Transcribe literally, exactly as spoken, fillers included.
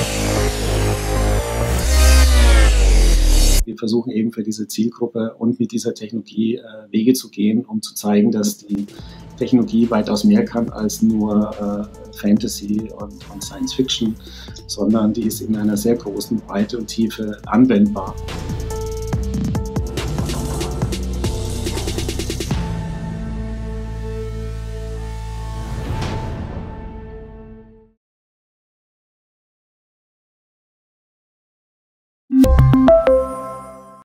Wir versuchen eben für diese Zielgruppe und mit dieser Technologie äh, Wege zu gehen, um zu zeigen, dass die Technologie weitaus mehr kann als nur äh, Fantasy und, und Science Fiction, sondern die ist in einer sehr großen Breite und Tiefe anwendbar.